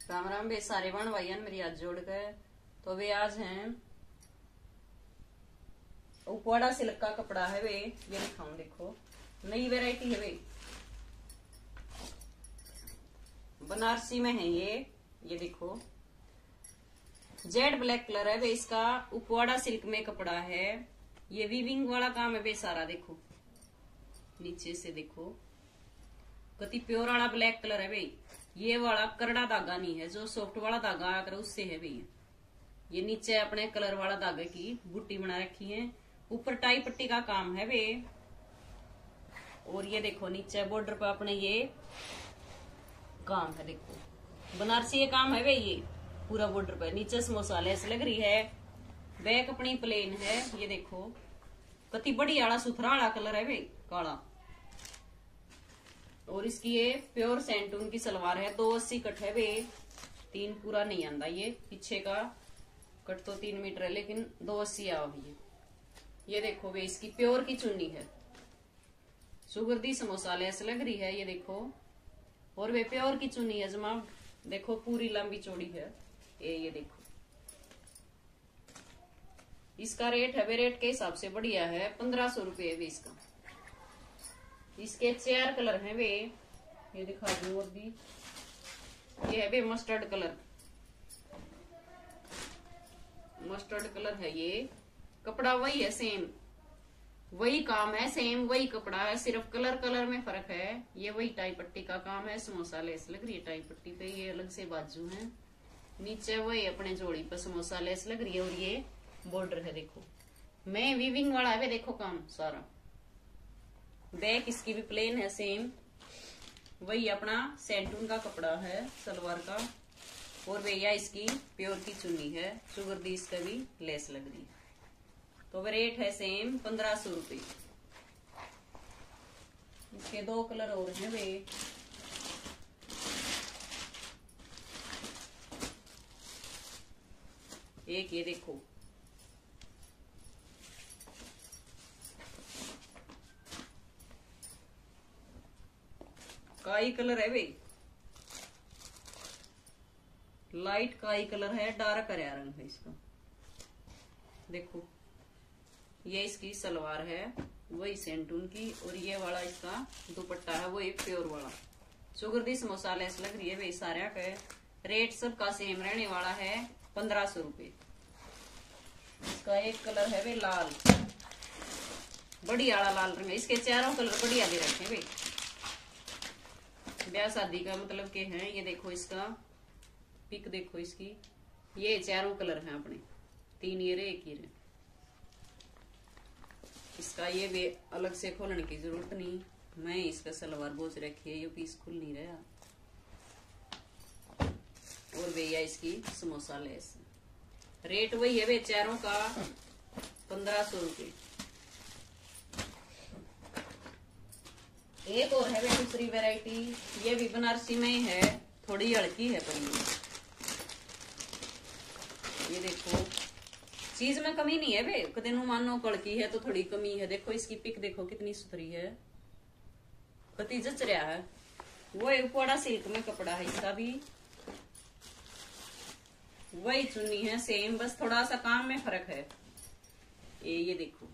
राम राम बे सारे बन भाई मेरी आज जोड़ के तो वे आज हैं उपवाड़ा सिल्क का कपड़ा है वे ये दिखाऊं देखो नई वैरायटी है वे बनारसी में है ये देखो जेड ब्लैक कलर है वे इसका उपवाड़ा सिल्क में कपड़ा है ये वीविंग वाला काम है वे सारा देखो नीचे से देखो कति प्योर वाला ब्लैक कलर है भाई ये वाला करड़ा धागा नहीं है जो सॉफ्ट वाला धागा आकर उससे है भाई ये नीचे अपने कलर वाला धागे की बूटी बना रखी है ऊपर टाई पट्टी का काम है वे और ये देखो नीचे बॉर्डर पे अपने ये काम है देखो बनारसी ये काम है वे ये पूरा बॉर्डर पे नीचे समोसा लेस लग रही है बैक अपनी प्लेन है ये देखो कति बड़ी आला सुथरा आला कलर है वे काला और इसकी ये प्योर सैंटून की सलवार है 280 कट है वे 3 पूरा नहीं आंदा ये पीछे का कट तो 3 मीटर है लेकिन 280 आओ ये देखो वे इसकी प्योर की चुन्नी है सुगर्दी समोसा लेस लग रही है ये देखो और वे प्योर की चुन्नी है जमा देखो पूरी लंबी चौड़ी है ये देखो इसका रेट है वे रेट के हिसाब से बढ़िया है 1500 रुपये है इसका इसके 4 कलर हैं वे ये दिखा दूं और भी ये है वे मस्टर्ड कलर है ये कपड़ा वही है सेम वही काम है सेम वही कपड़ा है सिर्फ कलर में फर्क है ये वही टाई पट्टी का काम है समोसा लेस लग रही है टाई पट्टी पे ये अलग से बाजू है नीचे वही अपने जोड़ी पे समोसा लेस लग रही है और ये बॉर्डर है देखो मैं वीविंग वाला है वे देखो काम सारा बैक इसकी भी प्लेन है सेम वही अपना सैंटून का कपड़ा है सलवार का और भैया इसकी प्योर की चुन्नी है सुगर्दी इसका भी लेस लग रही है तो वे रेट है सेम 1500 रुपये इसके 2 कलर और हैं वे एक ये देखो काई कलर है वे लाइट काई कलर है डार्क हरा रंग है इसका देखो ये इसकी सलवार है वही सैंटून की और ये वाला इसका दुपट्टा है वो एक प्योर वाला सुगर्दी समोसा लेस लग रही है वे सारे का रेट सबका सेम रहने वाला है 1500 रुपये इसका एक कलर है वे लाल बढ़िया लाल रंग है इसके चारों कलर बढ़िया दे रखे वे ब्याह शादी का मतलब के हैं ये देखो इसका पिक देखो इसकी ये चारों कलर हैं अपने 3 ये रे 1 ये रे इसका ये भी अलग से खोलने की जरूरत नहीं मैं इसका सलवार बोझ रखी है ये पीस खुल नहीं रहा और भैया इसकी समोसा लेस रेट वही है वे चारों का 1500 रुपये एक और है वे दूसरी वैरायटी ये भी बनारसी में ही है थोड़ी हल्की है पर ये देखो चीज में कमी नहीं है वे कदे मानो कड़की है तो थोड़ी कमी है देखो इसकी पिक देखो कितनी सुथरी है कति जच रहा है वो उपवाड़ा सिल्क में कपड़ा है इसका भी वही चुन्नी है सेम बस थोड़ा सा काम में फर्क है ये देखो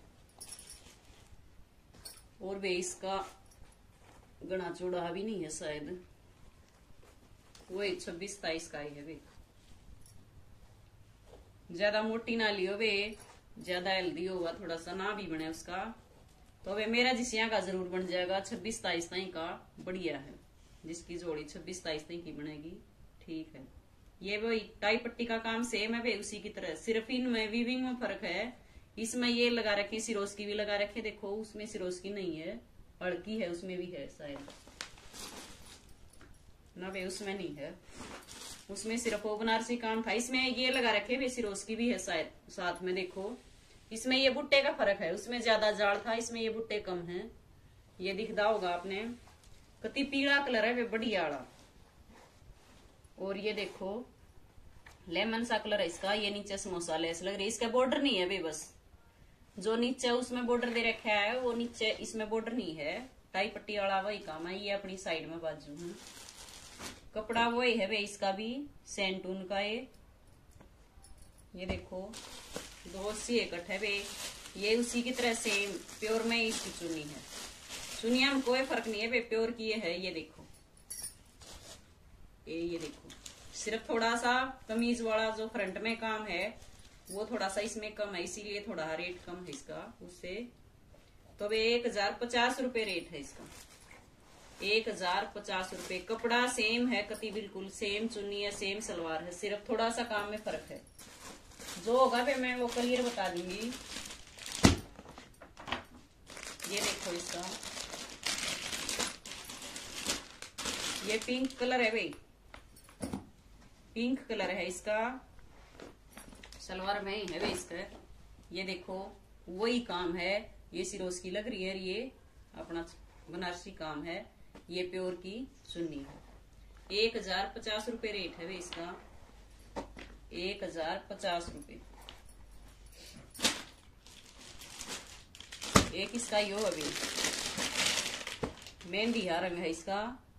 और वे इसका गणा चौड़ा भी नहीं है शायद वही 26-27 का ही है वे ज्यादा मोटी ना लियो वे ज्यादा हेल्दी होगा थोड़ा सा ना भी बने उसका तो वे मेरा जिसिया का जरूर बन जाएगा 26-27 तक का बढ़िया है जिसकी जोड़ी 26-27 तक की बनेगी ठीक है ये वही टाई पट्टी का काम सेम है वे उसी की तरह सिर्फ इनमें वीविंग में फर्क है इसमें ये लगा रखी सिरोज की भी लगा रखे देखो उसमें सिरोज की नहीं है अड़की है उसमें भी है शायद ना वे उसमें नहीं है उसमें सिर्फ वो बनारसी काम था इसमें ये लगा रखे वे सिरोज की भी है शायद साथ में देखो इसमें ये बुट्टे का फर्क है उसमें ज्यादा जाड़ था इसमें ये बुट्टे कम है ये दिखदा होगा आपने कति पीला कलर है वे बढ़िया वाला और ये देखो लेमन सा कलर है इसका ये नीचे समोसा लेस लग रही है इसका बॉर्डर नहीं है वे बस जो नीचे उसमें बॉर्डर दे रखा है वो नीचे इसमें बॉर्डर नहीं है टाई पट्टी वाला वही काम है ये अपनी साइड में बाजू है कपड़ा वही है वे, इसका भी सैंटून का ये देखो 280 एकट है वे, ये उसी की तरह सेम प्योर में इसकी चुनी है। चुनिया में कोई फर्क नहीं है वे, प्योर की है। ये देखो ये देखो, सिर्फ थोड़ा सा कमीज वाला जो फ्रंट में काम है वो थोड़ा सा इसमें कम है, इसीलिए थोड़ा रेट कम है इसका उससे। तो वे 1050 रुपए रेट है इसका, 1050 रुपए। कपड़ा सेम है, कति बिल्कुल सेम चुन्नी है, सेम सलवार है, सिर्फ थोड़ा सा काम में फर्क है। जो होगा वे मैं वो क्लियर बता दूंगी। ये देखो इसका, ये पिंक कलर है भाई, पिंक कलर है इसका, सलवार में ही है वे इसका। ये देखो वही काम है, ये सिरोज की लग रही है, ये अपना बनारसी काम है, ये प्योर की चुन्नी है। 1050 रुपए रेट है वे इसका, 1050 रुपए। एक इसका यो अभी मेहंदी रंग है इसका,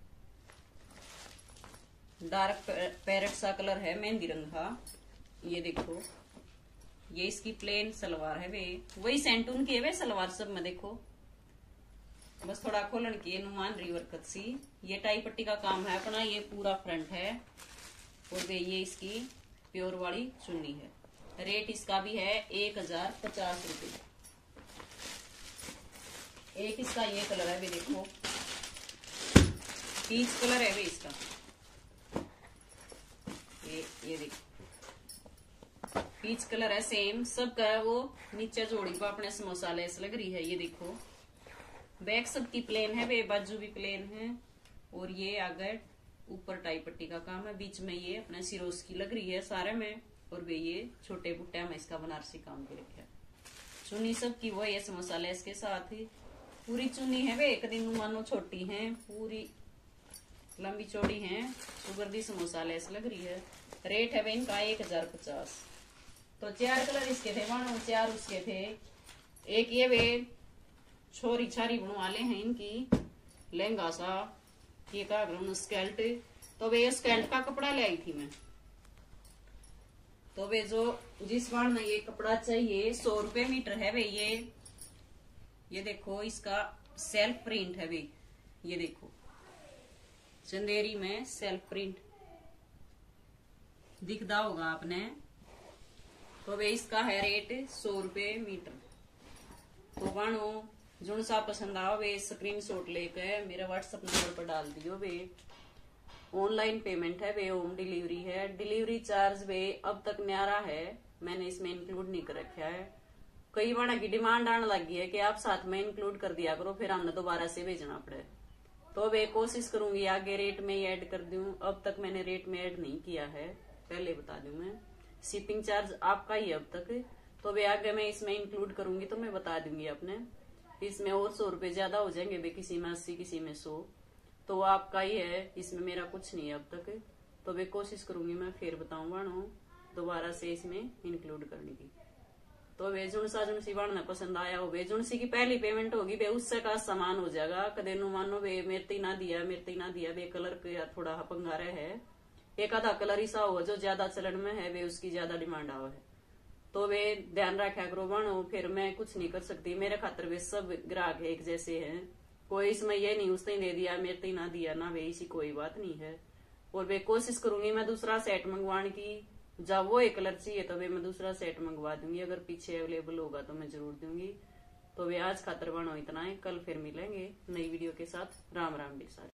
डार्क पैरेट सा कलर है, मेहंदी रंग का। ये देखो ये इसकी प्लेन सलवार है वे, वही सैंटून की है वे सलवार सब में। देखो बस थोड़ा खोलन की नुमान रिवर्कत सी। ये टाई पट्टी का काम है अपना, ये पूरा फ्रंट है और वे ये इसकी प्योर वाली चुन्नी है। रेट इसका भी है 1050 रुपए। एक इसका ये कलर है वे, देखो पीच कलर है वे इसका, ये देखो पीच कलर है, सेम सबका है। वो नीचे जोड़ी पर अपने समोसा लेस लग रही है। ये देखो बैक सबकी प्लेन है वे, बाजू भी प्लेन है और ये आगे ऊपर टाई पट्टी का काम है, बीच में ये अपने सिरोज की लग रही है सारे में और वे ये छोटे बुट्टे में इसका बनारसी काम के रखे। चुन्नी सबकी वो ये समोसा लेस के साथ ही पूरी चुन्नी है वे, एक दिन मानो छोटी है, पूरी लंबी चौड़ी है, सुगर्दी समोसा लेस लग रही है। रेट है वे इनका 1050। तो 4 कलर इसके थे, 4 उसके थे। एक ये वे छोरी छारी बनवा वाले हैं इनकी लहंगा सा, ये का स्केल्ट। तो वे स्केल्ट का कपड़ा ले आई थी मैं। तो वे जो जिस बार में ये कपड़ा चाहिए 100 रुपए मीटर है वे। ये देखो इसका सेल्फ प्रिंट है वे, ये देखो चंदेरी में सेल्फ प्रिंट दिखता होगा आपने। तो वे इसका है रेट 100 रुपए मीटर। तो बानो जो सा पसंद आओ वे स्क्रीनशॉट लेकर मेरे व्हाट्सएप नंबर पर डाल दियो। वे ऑनलाइन पेमेंट है, वे होम डिलीवरी है। डिलीवरी चार्ज वे अब तक न्यारा है, मैंने इसमें इंक्लूड नहीं कर रखा है। कई बार की डिमांड आने लगी है कि आप साथ में इंक्लूड कर दिया करो, फिर हमने दोबारा से भेजना पड़े। तो वे कोशिश करूंगी आगे रेट में ही ऐड कर दूं। अब तक मैंने रेट में ऐड नहीं किया है, पहले बता दूं मैं। शिपिंग चार्ज आपका ही अब तक, तो वे आगे मैं इसमें इंक्लूड करूंगी तो मैं बता दूंगी अपने। इसमें और 100 रुपए ज्यादा हो जाएंगे वे, किसी में 80 किसी में 100, तो वो आपका ही है, इसमें मेरा कुछ नहीं है अब तक। तो वे कोशिश करूंगी मैं फिर बताऊं बानो दोबारा से इसमें इंक्लूड करने की। तो वे जुनसा जुनसी बाढ़ पसंद आया हो, वे जुनसी की पहली पेमेंट होगी वे उससे का सामान हो जाएगा। कदे नु मानो वे मेरे ना दिया वे कलर का थोड़ा पंगारा है, एक आधा कलर ऐसा हो जो ज्यादा चलन में है वे उसकी ज्यादा डिमांड आवा है। तो वे ध्यान रखा करो बानो, फिर मैं कुछ नहीं कर सकती। मेरे खातर वे सब ग्राहक एक जैसे हैं, कोई इसमें ये नहीं उसने दे दिया मेरे ना दिया ना, वे इसी कोई बात नहीं है। और वे कोशिश करूंगी मैं दूसरा सेट मंगवाने की, जब वो एक कलर चाहिए तो वे मैं दूसरा सेट मंगवा दूंगी, अगर पीछे अवेलेबल होगा तो मैं जरूर दूंगी। तो वे आज खातर बानो इतना है, कल फिर मिलेंगे नई वीडियो के साथ। राम राम के साथ।